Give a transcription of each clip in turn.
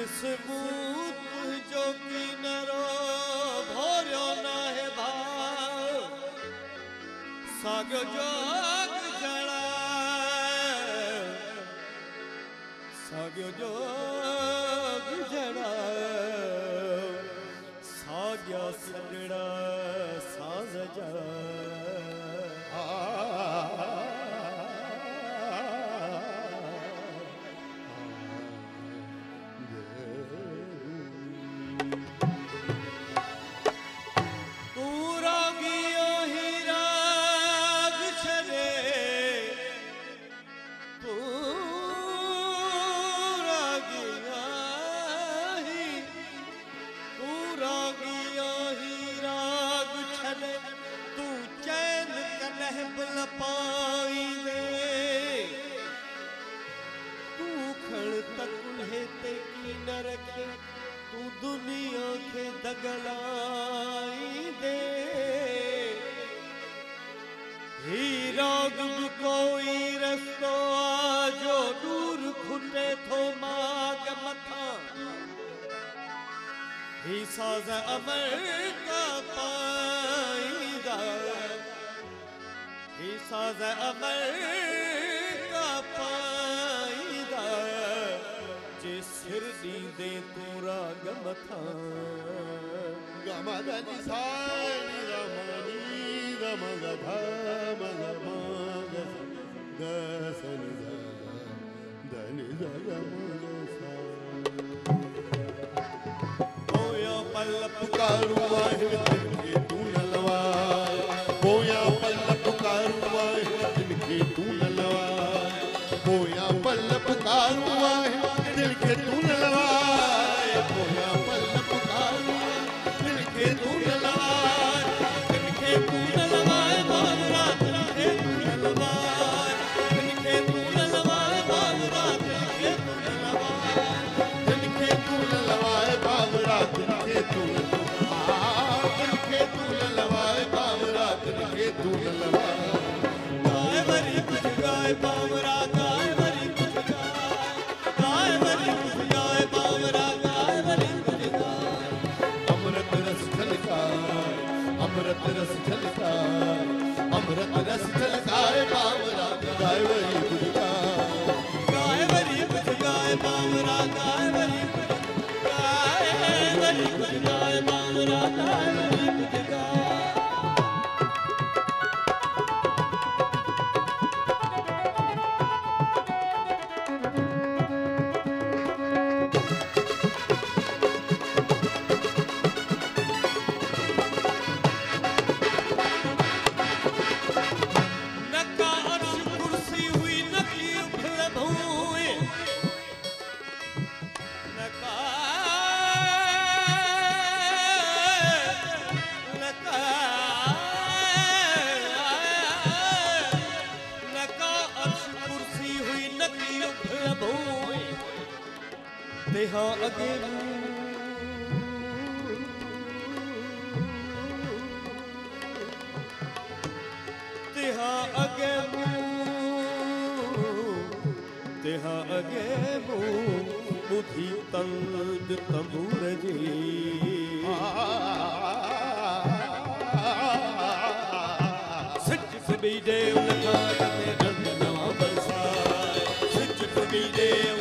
जिस मूत जो की नरो भोरो ना है भाव सागो जोग जड़ा सागो जोग जड़ा साग्या सगड़ा साज जा पाई दे तू खड़ तक ते की न रखे तू दुनिया के दगलाई दे ही राग भी कोई रस्तो आजो दूर खुटे थो माग मथा ही साज अमर का पाईदा ही साज अमर का पाईदा जे सिर दी दे तोरा गमथा गमदनि सानि रमणी गमगधा मगमग गसनि धनि जगमगसा होया पल पुकारू वाहिद तिनके तू नलवाय होया पल पुकारू वाहिद तिनके तू नलवाय होया पल पुकारू वाहिद तिनके तू नलवाय होया पल पुकारू तिनके तू नलवाय तिनके तू नलवाय बाबरा तिनके तू नलवाय तिनके तू नलवाय बाबरा तिनके तू नलवाय तिनके तू नलवाय बाबरा तिनके तू तिनके तू नलवाय बाबरा तिनके तू नलवाय गाय भरी कुछ गाय बाबरा गाय भरी कुछ गाय भरी कुछ गाय बाबरा गाय भरी कुछ गाय अमृत रस छलकाए अमृत रस छलकाए अमृत रस छलकाए बाबरा गाय भरी कुछ गाय भरी कुछ गाय बाबरा गाय भरी कुछ गाय बाबरा गाय भरी कुछ गाय तेहा अगे तेहा अगे तेहा अगे बुद्धि तंद तंबूर जी सच भी देव लखा ते रंग नवा बरसाए सच भी देव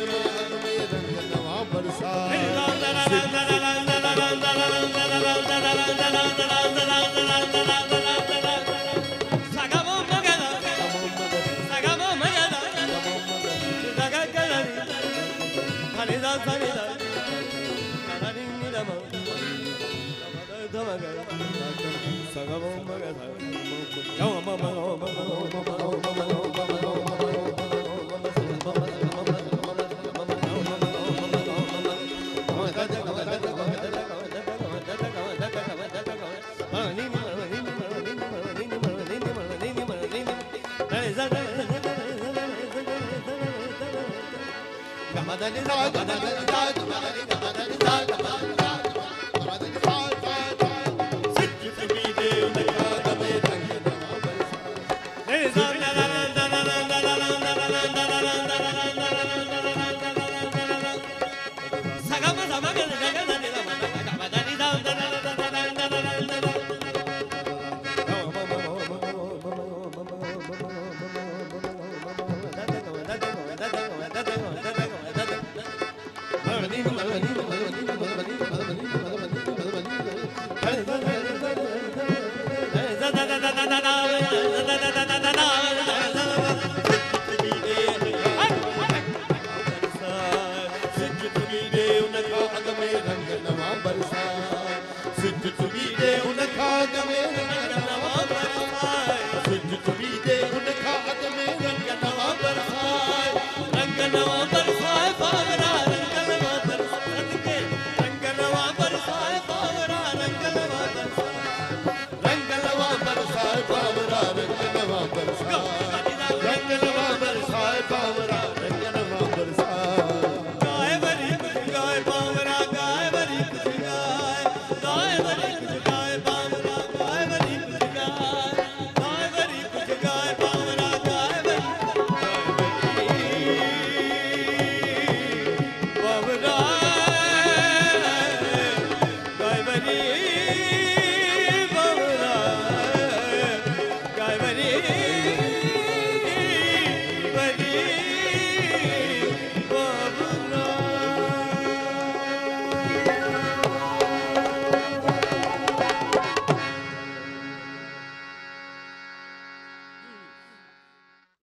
Gamadani da gamadani da gamadani da gamadani da